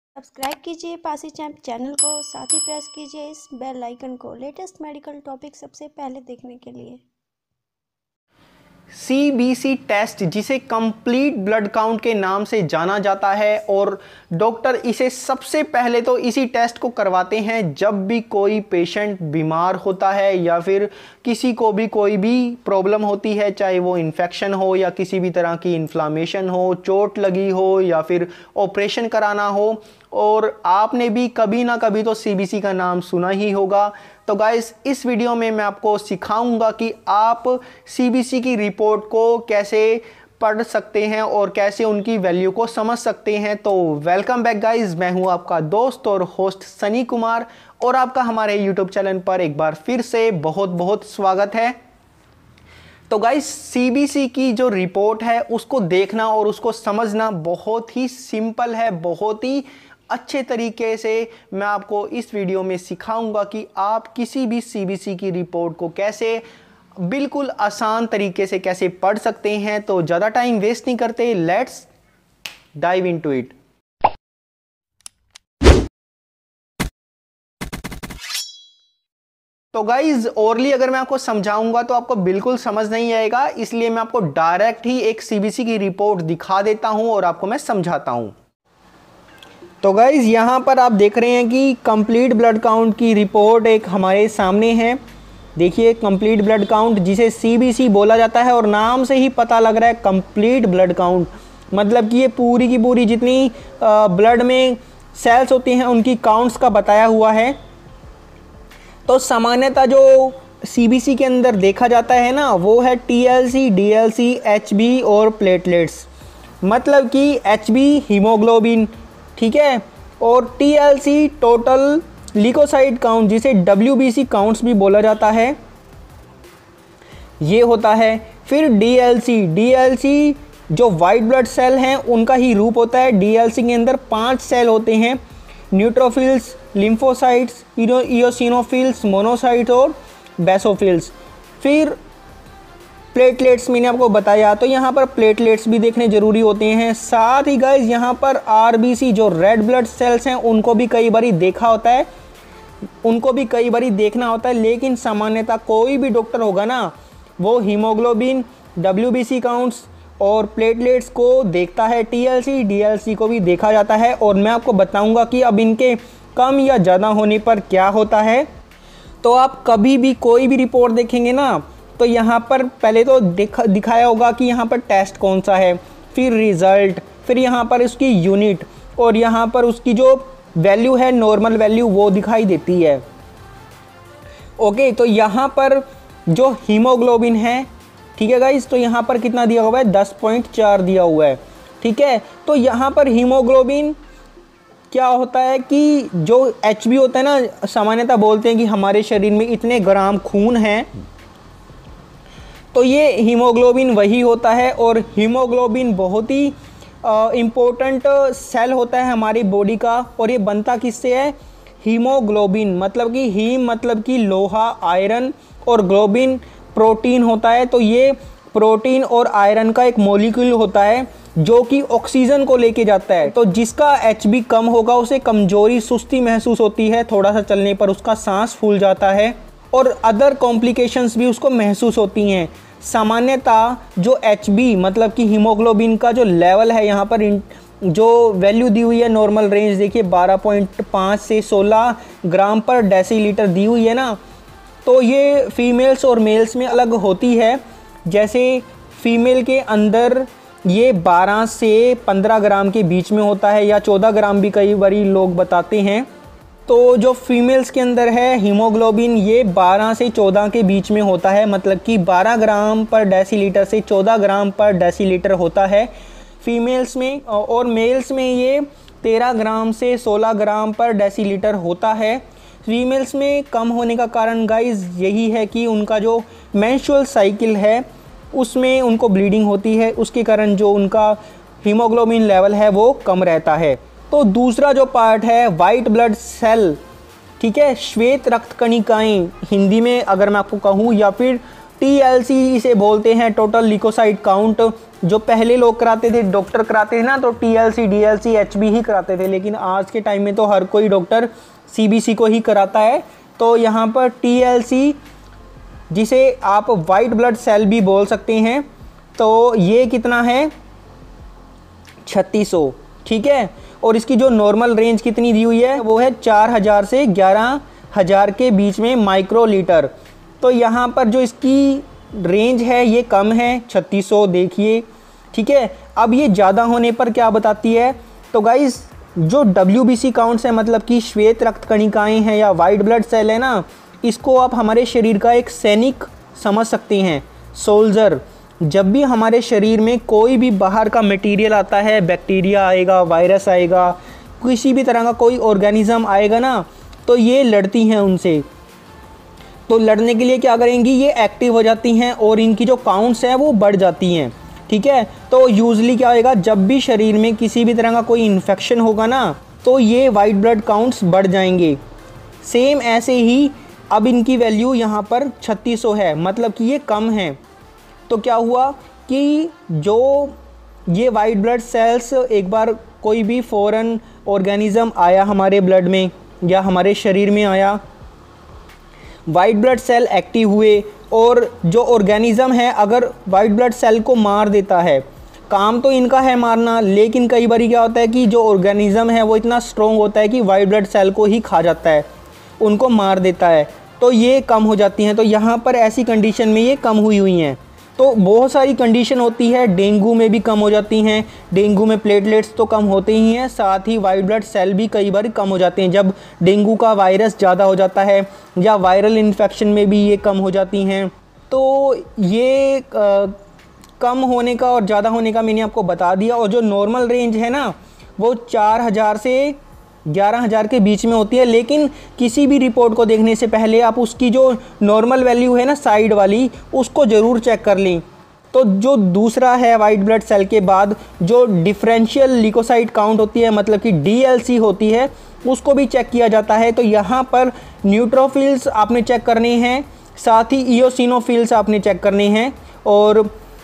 Subscribe कीजिए Pasi champ channel को, साथ ही प्रेस कीजिए इस बेल आइकन को लेटेस्ट मेडिकल टॉपिक सबसे पहले देखने के लिए। सीबीसी टेस्ट, जिसे कंप्लीट ब्लड काउंट के नाम से जाना जाता है, और डॉक्टर इसे सबसे पहले तो इसी टेस्ट को करवाते हैं जब भी कोई पेशेंट बीमार होता है या फिर किसी को भी कोई भी प्रॉब्लम होती है, चाहे वो इन्फेक्शन हो या किसी भी तरह की इन्फ्लामेशन हो, चोट लगी हो या फिर ऑपरेशन कराना हो। और आपने भी कभी ना कभी तो सीबीसी का नाम सुना ही होगा। तो गाइस, इस वीडियो में मैं आपको सिखाऊंगा कि आप सीबीसी की रिपोर्ट को कैसे पढ़ सकते हैं और कैसे उनकी वैल्यू को समझ सकते हैं। तो वेलकम बैक गाइस, मैं हूं आपका दोस्त और होस्ट सनी कुमार, और आपका हमारे यूट्यूब चैनल पर एक बार फिर से बहुत बहुत स्वागत है। तो गाइस, सीबीसी की जो रिपोर्ट है उसको देखना और उसको समझना बहुत ही सिंपल है। बहुत ही अच्छे तरीके से मैं आपको इस वीडियो में सिखाऊंगा कि आप किसी भी सीबीसी की रिपोर्ट को कैसे बिल्कुल आसान तरीके से कैसे पढ़ सकते हैं। तो ज़्यादा टाइम वेस्ट नहीं करते, लेट्स डाइव इनटू इट। तो गाइज, ओरली अगर मैं आपको समझाऊंगा तो आपको बिल्कुल समझ नहीं आएगा, इसलिए मैं आपको डायरेक्ट ही एक सीबीसी की रिपोर्ट दिखा देता हूं और आपको मैं समझाता हूं। तो गाइज, यहां पर आप देख रहे हैं कि कंप्लीट ब्लड काउंट की रिपोर्ट एक हमारे सामने है। देखिए, कंप्लीट ब्लड काउंट, जिसे सीबीसी बोला जाता है, और नाम से ही पता लग रहा है कंप्लीट ब्लड काउंट, मतलब कि ये पूरी की पूरी जितनी ब्लड में सेल्स होती हैं उनकी काउंट्स का बताया हुआ है। तो सामान्यतः जो सीबीसी के अंदर देखा जाता है ना, वो है टीएलसी, डीएलसी, एचबी और प्लेटलेट्स। मतलब कि एचबी हीमोग्लोबिन, ठीक है, और टीएलसी टोटल ल्यूकोसाइट काउंट, जिसे डब्ल्यूबीसी काउंट्स भी बोला जाता है, ये होता है। फिर डीएलसी जो वाइट ब्लड सेल हैं उनका ही रूप होता है। डीएलसी के अंदर 5 सेल होते हैं: न्यूट्रोफिल्स, लिम्फोसाइट्स, इयोसिनोफिल्स, मोनोसाइट और बेसोफिल्स। फिर प्लेटलेट्स मैंने आपको बताया, तो यहाँ पर प्लेटलेट्स भी देखने जरूरी होते हैं। साथ ही गाइज, यहाँ पर आरबीसी जो रेड ब्लड सेल्स हैं उनको भी कई बारी देखा होता है, उनको भी कई बारी देखना होता है। लेकिन सामान्यतः कोई भी डॉक्टर होगा ना, वो हीमोग्लोबिन, डब्ल्यूबीसी काउंट्स और प्लेटलेट्स को देखता है। टीएलसी, डीएलसी को भी देखा जाता है, और मैं आपको बताऊंगा कि अब इनके कम या ज़्यादा होने पर क्या होता है। तो आप कभी भी कोई भी रिपोर्ट देखेंगे ना, तो यहाँ पर पहले तो दिखाया होगा कि यहाँ पर टेस्ट कौन सा है, फिर रिज़ल्ट, फिर यहाँ पर उसकी यूनिट, और यहाँ पर उसकी जो वैल्यू है, नॉर्मल वैल्यू, वो दिखाई देती है। ओके, तो यहाँ पर जो हीमोग्लोबिन है, ठीक है गाइस, तो यहाँ पर कितना दिया हुआ है? 10.4 दिया हुआ है, ठीक है। तो यहाँ पर हीमोग्लोबिन क्या होता है कि जो एचबी होता है ना, सामान्यतः बोलते हैं कि हमारे शरीर में इतने ग्राम खून है, तो ये हीमोग्लोबिन वही होता है। और हीमोग्लोबिन बहुत ही इम्पोर्टेंट सेल होता है हमारी बॉडी का। और ये बनता किससे है? हीमोग्लोबिन मतलब कि हीम मतलब कि लोहा, आयरन, और ग्लोबिन प्रोटीन होता है। तो ये प्रोटीन और आयरन का एक मॉलिक्यूल होता है जो कि ऑक्सीजन को लेके जाता है। तो जिसका एचबी कम होगा उसे कमजोरी, सुस्ती महसूस होती है, थोड़ा सा चलने पर उसका सांस फूल जाता है, और अदर कॉम्प्लिकेशंस भी उसको महसूस होती हैं। सामान्यतः जो एचबी मतलब कि हीमोग्लोबिन का जो लेवल है, यहाँ पर जो वैल्यू दी हुई है, नॉर्मल रेंज देखिए 12.5 से 16 ग्राम पर डेसीलीटर दी हुई है ना, तो ये फीमेल्स और मेल्स में अलग होती है। जैसे फीमेल के अंदर ये 12 से 15 ग्राम के बीच में होता है, या 14 ग्राम भी कई बारी लोग बताते हैं। तो जो फीमेल्स के अंदर है हीमोग्लोबिन, ये 12 से 14 के बीच में होता है, मतलब कि 12 ग्राम पर डेसीलीटर से 14 ग्राम पर डेसीलीटर होता है फीमेल्स में। और मेल्स में ये 13 ग्राम से 16 ग्राम पर डेसीलीटर होता है। फीमेल्स में कम होने का कारण गाइज यही है कि उनका जो मेंस्ट्रुअल साइकिल है उसमें उनको ब्लीडिंग होती है, उसके कारण जो उनका हीमोग्लोबिन लेवल है वो कम रहता है। तो दूसरा जो पार्ट है वाइट ब्लड सेल, ठीक है, श्वेत रक्त कणिकाएं हिंदी में अगर मैं आपको कहूँ, या फिर TLC इसे बोलते हैं, टोटल ल्यूकोसाइट काउंट। जो पहले लोग कराते थे, डॉक्टर कराते थे ना, तो TLC DLC HB ही कराते थे, लेकिन आज के टाइम में तो हर कोई डॉक्टर CBC को ही कराता है। तो यहाँ पर TLC, जिसे आप वाइट ब्लड सेल भी बोल सकते हैं, तो ये कितना है 3600, ठीक है। और इसकी जो नॉर्मल रेंज कितनी दी हुई है वो है 4000 से 11000 के बीच में माइक्रोलीटर। तो यहाँ पर जो इसकी रेंज है ये कम है 3600, देखिए, ठीक है। अब ये ज़्यादा होने पर क्या बताती है, तो गाइस जो WBC काउंट्स है, मतलब कि श्वेत रक्त कणिकाएँ हैं या वाइट ब्लड सेल है ना, इसको आप हमारे शरीर का एक सैनिक समझ सकते हैं, सोल्जर। जब भी हमारे शरीर में कोई भी बाहर का मटेरियल आता है, बैक्टीरिया आएगा, वायरस आएगा, किसी भी तरह का कोई ऑर्गेनिज्म आएगा ना, तो ये लड़ती हैं उनसे। तो लड़ने के लिए क्या करेंगी, ये एक्टिव हो जाती हैं और इनकी जो काउंट्स हैं वो बढ़ जाती हैं, ठीक है। तो यूजुअली क्या होएगा, जब भी शरीर में किसी भी तरह का कोई इन्फेक्शन होगा ना, तो ये वाइट ब्लड काउंट्स बढ़ जाएंगे। सेम ऐसे ही अब इनकी वैल्यू यहाँ पर 3600 है, मतलब कि ये कम है। तो क्या हुआ कि जो ये वाइट ब्लड सेल्स, एक बार कोई भी फॉरेन ऑर्गेनिज्म आया हमारे ब्लड में या हमारे शरीर में आया, वाइट ब्लड सेल एक्टिव हुए, और जो ऑर्गेनिज्म है अगर वाइट ब्लड सेल को मार देता है, काम तो इनका है मारना, लेकिन कई बार क्या होता है कि जो ऑर्गेनिज्म है वो इतना स्ट्रॉन्ग होता है कि वाइट ब्लड सेल को ही खा जाता है, उनको मार देता है, तो ये कम हो जाती हैं। तो यहाँ पर ऐसी कंडीशन में ये कम हुई हैं। तो बहुत सारी कंडीशन होती है, डेंगू में भी कम हो जाती हैं। डेंगू में प्लेटलेट्स तो कम होते ही हैं, साथ ही वाइट ब्लड सेल भी कई बार कम हो जाते हैं जब डेंगू का वायरस ज़्यादा हो जाता है, या वायरल इन्फेक्शन में भी ये कम हो जाती हैं। तो ये कम होने का और ज़्यादा होने का मैंने आपको बता दिया। और जो नॉर्मल रेंज है ना, वो 4000 से 11000 के बीच में होती है, लेकिन किसी भी रिपोर्ट को देखने से पहले आप उसकी जो नॉर्मल वैल्यू है ना, साइड वाली, उसको ज़रूर चेक कर लें। तो जो दूसरा है वाइट ब्लड सेल के बाद जो डिफरेंशियल ल्यूकोसाइट काउंट होती है, मतलब कि DLC होती है, उसको भी चेक किया जाता है। तो यहाँ पर न्यूट्रोफिल्स आपने चेक करने हैं, साथ ही इयोसिनोफिल्स आपने चेक करने हैं। और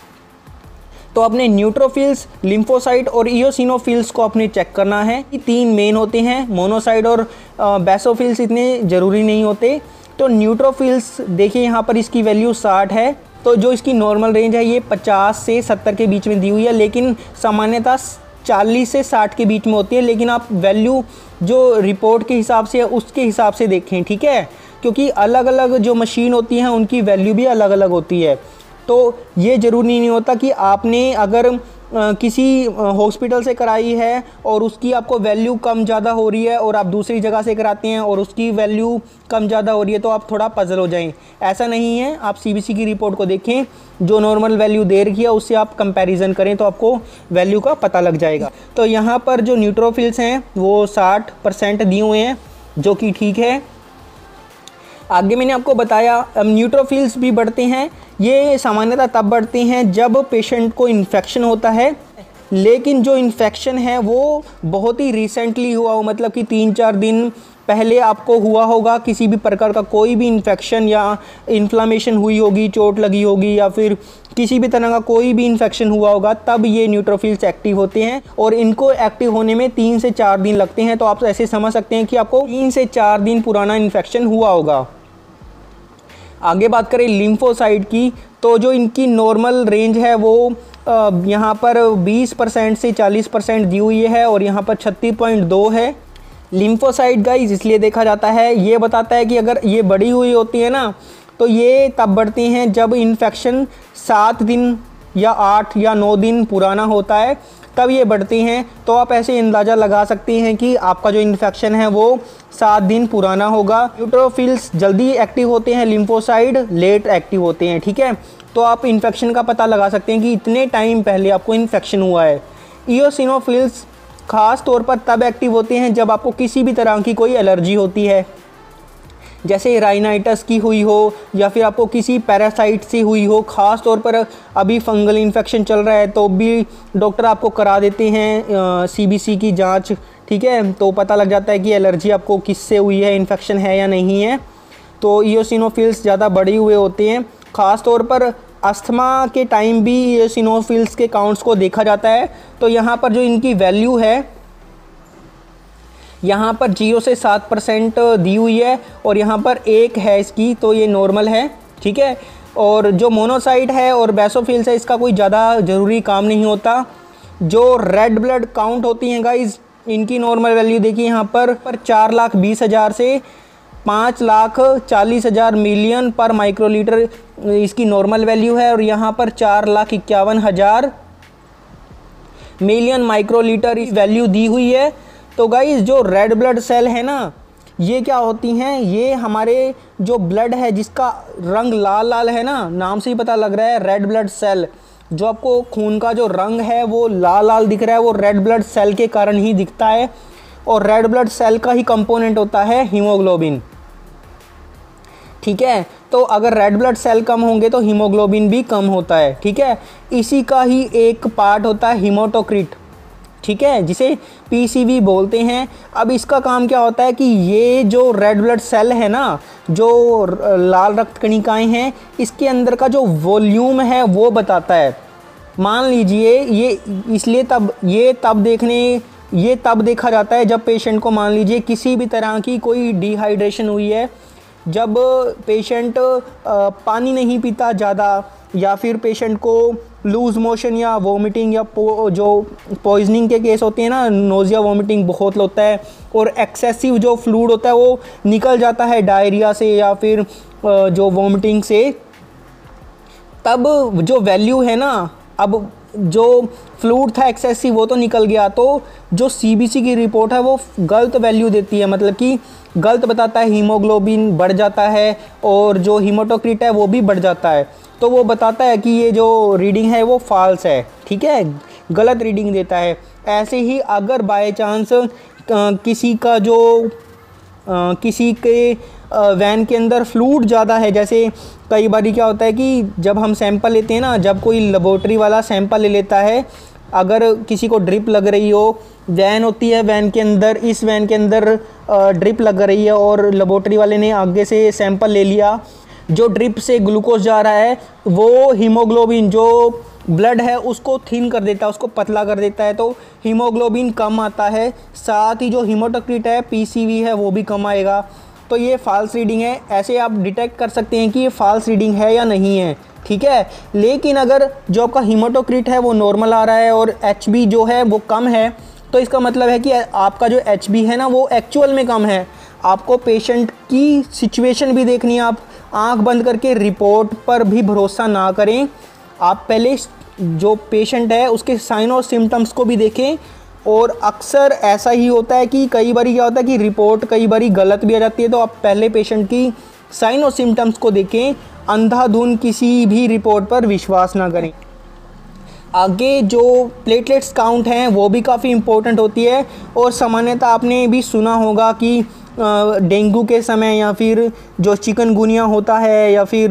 तो अपने न्यूट्रोफिल्स, लिम्फोसाइट और इयोसिनोफिल्स को अपने चेक करना है। ये 3 मेन होते हैं, मोनोसाइट और बेसोफिल्स इतने ज़रूरी नहीं होते। तो न्यूट्रोफिल्स देखिए यहाँ पर इसकी वैल्यू 60 है। तो जो इसकी नॉर्मल रेंज है ये 50 से 70 के बीच में दी हुई है, लेकिन सामान्यतः 40 से 60 के बीच में होती है। लेकिन आप वैल्यू जो रिपोर्ट के हिसाब से है उसके हिसाब से देखें, ठीक है, क्योंकि अलग अलग जो मशीन होती हैं उनकी वैल्यू भी अलग अलग होती है। तो ये ज़रूरी नहीं होता कि आपने अगर किसी हॉस्पिटल से कराई है और उसकी आपको वैल्यू कम ज़्यादा हो रही है और आप दूसरी जगह से कराते हैं और उसकी वैल्यू कम ज़्यादा हो रही है, तो आप थोड़ा पजल हो जाएं। ऐसा नहीं है, आप CBC की रिपोर्ट को देखें, जो नॉर्मल वैल्यू दे रखी है उससे आप कंपैरिजन करें तो आपको वैल्यू का पता लग जाएगा। तो यहाँ पर जो न्यूट्रोफिल्स हैं वो 60% दिए हुए हैं, जो कि ठीक है। आगे मैंने आपको बताया न्यूट्रोफिल्स भी बढ़ते हैं। ये सामान्यतः तब बढ़ते हैं जब पेशेंट को इन्फेक्शन होता है, लेकिन जो इन्फेक्शन है वो बहुत ही रिसेंटली हुआ हो, मतलब कि 3-4 दिन पहले आपको हुआ होगा किसी भी प्रकार का कोई भी इन्फेक्शन या इन्फ्लामेशन हुई होगी, चोट लगी होगी, या फिर किसी भी तरह का कोई भी इन्फेक्शन हुआ होगा, तब ये न्यूट्रोफिल्स एक्टिव होते हैं। और इनको एक्टिव होने में 3 से 4 दिन लगते हैं। तो आप ऐसे समझ सकते हैं कि आपको 3 से 4 दिन पुराना इन्फेक्शन हुआ होगा। आगे बात करें लिम्फोसाइट की, तो जो इनकी नॉर्मल रेंज है वो यहाँ पर 20% से 40% दी हुई है, और यहाँ पर 36.2 है। लिम्फोसाइट गाइस इसलिए देखा जाता है, ये बताता है कि अगर ये बढ़ी हुई होती है ना, तो ये तब बढ़ती हैं जब इन्फेक्शन 7 दिन या 8 या 9 दिन पुराना होता है, तब ये बढ़ती हैं। तो आप ऐसे अंदाज़ा लगा सकते हैं कि आपका जो इन्फेक्शन है वो 7 दिन पुराना होगा। न्यूट्रोफिल्स जल्दी एक्टिव होते हैं, लिम्फोसाइट लेट एक्टिव होते हैं, ठीक है। तो आप इन्फेक्शन का पता लगा सकते हैं कि इतने टाइम पहले आपको इन्फेक्शन हुआ है। इयोसिनोफिल्स ख़ास तौर पर तब एक्टिव होते हैं जब आपको किसी भी तरह की कोई एलर्जी होती है, जैसे राइनाइटिस की हुई हो या फिर आपको किसी पैरासाइट से हुई हो। ख़ास तौर पर अभी फंगल इन्फेक्शन चल रहा है तो भी डॉक्टर आपको करा देते हैं CBC की जांच, ठीक है, तो पता लग जाता है कि एलर्जी आपको किससे हुई है, इन्फेक्शन है या नहीं है। तो इयोसिनोफिल्स ज़्यादा बढ़े हुए होते हैं। ख़ास तौर पर अस्थमा के टाइम भी इयोसिनोफिल्स के काउंट्स को देखा जाता है। तो यहाँ पर जो इनकी वैल्यू है, यहाँ पर 0 से 7% दी हुई है और यहाँ पर 1 है इसकी, तो ये नॉर्मल है, ठीक है। और जो मोनोसाइट है और बेसोफिल्स है, इसका कोई ज़्यादा ज़रूरी काम नहीं होता। जो रेड ब्लड काउंट होती हैं गाइज, इनकी नॉर्मल वैल्यू देखिए यहाँ पर 4,20,000 से 5,40,000 मिलियन पर माइक्रोलीटर इसकी नॉर्मल वैल्यू है। और यहाँ पर 4,51,000 मिलियन माइक्रोलीटर इस वैल्यू दी हुई है। तो गाइज जो रेड ब्लड सेल है ना, ये क्या होती हैं, ये हमारे जो ब्लड है जिसका रंग लाल लाल है ना, नाम से ही पता लग रहा है रेड ब्लड सेल, जो आपको खून का जो रंग है वो लाल लाल दिख रहा है, वो रेड ब्लड सेल के कारण ही दिखता है। और रेड ब्लड सेल का ही कंपोनेंट होता है हीमोग्लोबिन, ठीक है। तो अगर रेड ब्लड सेल कम होंगे तो हीमोग्लोबिन भी कम होता है, ठीक है। इसी का ही एक पार्ट होता है हीमोटोक्रिट, ठीक है, जिसे पीसीवी बोलते हैं। अब इसका काम क्या होता है कि ये जो रेड ब्लड सेल है ना, जो लाल रक्त कणिकाएं हैं, इसके अंदर का जो वॉल्यूम है वो बताता है। मान लीजिए ये इसलिए तब देखा जाता है जब पेशेंट को मान लीजिए किसी भी तरह की कोई डिहाइड्रेशन हुई है, जब पेशेंट पानी नहीं पीता ज़्यादा, या फिर पेशेंट को लूज़ मोशन या वोमिटिंग या जो पॉइजनिंग के केस होते हैं ना, नोज़िया वोमिटिंग बहुत होता है, और एक्सेसिव जो फ्लूइड होता है वो निकल जाता है डायरिया से या फिर जो वोमिटिंग से, तब जो वैल्यू है ना, अब जो फ्लूइड था एक्सेसिव वो तो निकल गया, तो जो सीबीसी की रिपोर्ट है वो गलत वैल्यू देती है, मतलब कि गलत बताता है, हीमोग्लोबिन बढ़ जाता है और जो हीमोटोक्रिट है वो भी बढ़ जाता है। तो वो बताता है कि ये जो रीडिंग है वो फॉल्स है, ठीक है, गलत रीडिंग देता है। ऐसे ही अगर बाय चांस किसी के वैन के अंदर फ्लूइड ज़्यादा है, जैसे कई बार क्या होता है कि जब हम सैंपल लेते हैं ना, जब कोई लेबोरेटरी वाला सैंपल ले लेता है, अगर किसी को ड्रिप लग रही हो, वैन होती है, वैन के अंदर, इस वैन के अंदर ड्रिप लग रही है और लेबोरेटरी वाले ने आगे से सैंपल ले लिया, जो ड्रिप से ग्लूकोज जा रहा है वो हीमोग्लोबिन जो ब्लड है उसको थिन कर देता है, उसको पतला कर देता है, तो हीमोग्लोबिन कम आता है। साथ ही जो हीमोटोक्रिट है, पीसीवी है, वो भी कम आएगा। तो ये फॉल्स रीडिंग है। ऐसे आप डिटेक्ट कर सकते हैं कि ये फॉल्स रीडिंग है या नहीं है, ठीक है। लेकिन अगर जो आपका हीमोटोक्रिट है वो नॉर्मल आ रहा है और एचबी जो है वो कम है, तो इसका मतलब है कि आपका जो एचबी है ना वो एक्चुअल में कम है। आपको पेशेंट की सिचुएशन भी देखनी है, आप आंख बंद करके रिपोर्ट पर भी भरोसा ना करें। आप पहले जो पेशेंट है उसके साइन और सिम्टम्स को भी देखें। और अक्सर ऐसा ही होता है कि कई बार क्या होता है कि रिपोर्ट कई बार गलत भी आ जाती है, तो आप पहले पेशेंट की साइन और सिम्टम्स को देखें, अंधाधुंध किसी भी रिपोर्ट पर विश्वास ना करें। आगे जो प्लेटलेट्स काउंट हैं वो भी काफ़ी इम्पोर्टेंट होती है। और सामान्यतः आपने भी सुना होगा कि डेंगू के समय या फिर जो चिकनगुनिया होता है या फिर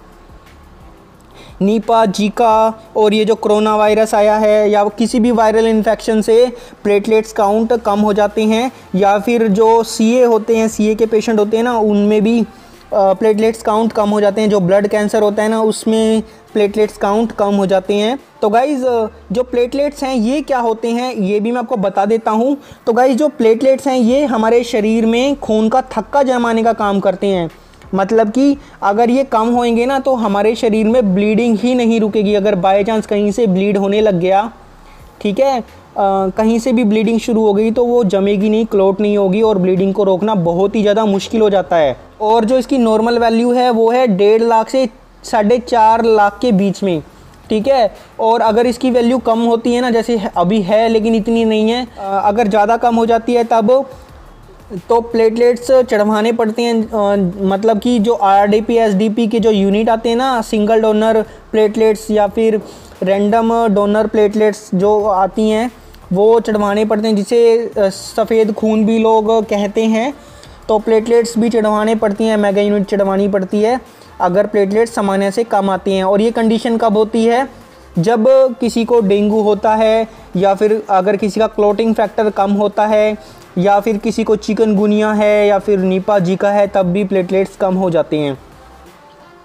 नीपा, जीका और ये जो कोरोना वायरस आया है या किसी भी वायरल इन्फेक्शन से प्लेटलेट्स काउंट कम हो जाते हैं। या फिर जो सीए होते हैं, सीए के पेशेंट होते हैं ना, उनमें भी प्लेटलेट्स काउंट कम हो जाते हैं। जो ब्लड कैंसर होता है ना, उसमें प्लेटलेट्स काउंट कम हो जाते हैं। तो गाइज़ जो प्लेटलेट्स हैं ये क्या होते हैं ये भी मैं आपको बता देता हूँ। तो गाइज़ जो प्लेटलेट्स हैं ये हमारे शरीर में खून का थक्का जमाने का काम करते हैं। मतलब कि अगर ये कम होंगे ना तो हमारे शरीर में ब्लीडिंग ही नहीं रुकेगी। अगर बाय चांस कहीं से ब्लीड होने लग गया, ठीक है, कहीं से भी ब्लीडिंग शुरू हो गई तो वो जमेगी नहीं, क्लॉट नहीं होगी और ब्लीडिंग को रोकना बहुत ही ज़्यादा मुश्किल हो जाता है। और जो इसकी नॉर्मल वैल्यू है वो है 1.5 लाख से 4.5 लाख के बीच में, ठीक है। और अगर इसकी वैल्यू कम होती है ना, जैसे अभी है लेकिन इतनी नहीं है, अगर ज़्यादा कम हो जाती है तब तो प्लेटलेट्स चढ़वाने पड़ते हैं। मतलब कि जो आरडीपी एसडीपी के जो यूनिट आते हैं ना, सिंगल डोनर प्लेटलेट्स या फिर रैंडम डोनर प्लेटलेट्स जो आती हैं वो चढ़वाने पड़ते हैं, जिसे सफ़ेद खून भी लोग कहते हैं। तो प्लेटलेट्स भी चढ़वाने पड़ती हैं, मेगा यूनिट चढ़वानी पड़ती है अगर प्लेटलेट्स सामान्य से कम आती हैं। और ये कंडीशन कब होती है? जब किसी को डेंगू होता है या फिर अगर किसी का क्लॉटिंग फैक्टर कम होता है या फिर किसी को चिकनगुनिया है या फिर नीपा जीका है, तब भी प्लेटलेट्स कम हो जाते हैं।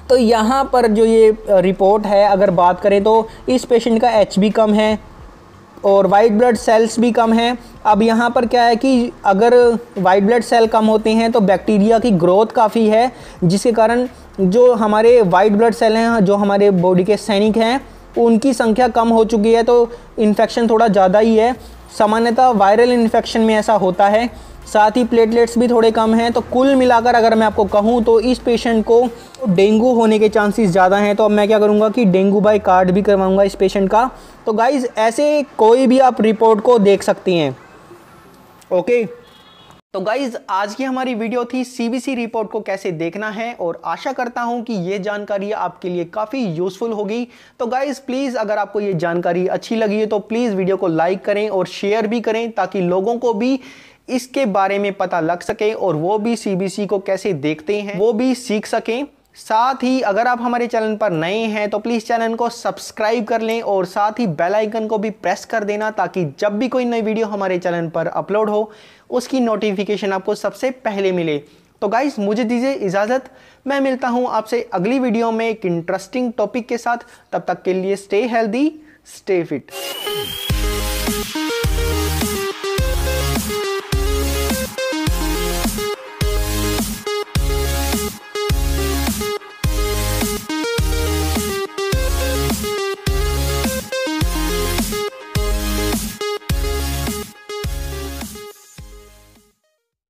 तो यहाँ पर जो ये रिपोर्ट है अगर बात करें तो इस पेशेंट का HB कम है और वाइट ब्लड सेल्स भी कम हैं। अब यहाँ पर क्या है कि अगर वाइट ब्लड सेल कम होते हैं तो बैक्टीरिया की ग्रोथ काफ़ी है, जिसके कारण जो हमारे वाइट ब्लड सेल हैं, जो हमारे बॉडी के सैनिक हैं, उनकी संख्या कम हो चुकी है, तो इन्फेक्शन थोड़ा ज़्यादा ही है। सामान्यतः वायरल इन्फेक्शन में ऐसा होता है। साथ ही प्लेटलेट्स भी थोड़े कम हैं। तो कुल मिलाकर अगर मैं आपको कहूँ तो इस पेशेंट को डेंगू होने के चांसेस ज़्यादा हैं। तो अब मैं क्या करूँगा कि डेंगू बाय कार्ड भी करवाऊँगा इस पेशेंट का। तो गाइज़ ऐसे कोई भी आप रिपोर्ट को देख सकती हैं। ओके, तो गाइज़ आज की हमारी वीडियो थी CBC रिपोर्ट को कैसे देखना है, और आशा करता हूं कि ये जानकारी आपके लिए काफ़ी यूज़फुल होगी। तो गाइज़ प्लीज़ अगर आपको ये जानकारी अच्छी लगी है तो प्लीज़ वीडियो को लाइक करें और शेयर भी करें, ताकि लोगों को भी इसके बारे में पता लग सके और वो भी CBC को कैसे देखते हैं वो भी सीख सकें। साथ ही अगर आप हमारे चैनल पर नए हैं तो प्लीज़ चैनल को सब्सक्राइब कर लें और साथ ही बेल आइकन को भी प्रेस कर देना, ताकि जब भी कोई नई वीडियो हमारे चैनल पर अपलोड हो उसकी नोटिफिकेशन आपको सबसे पहले मिले। तो गाइस मुझे दीजिए इजाज़त, मैं मिलता हूं आपसे अगली वीडियो में एक इंटरेस्टिंग टॉपिक के साथ। तब तक के लिए स्टे हेल्दी, स्टे फिट।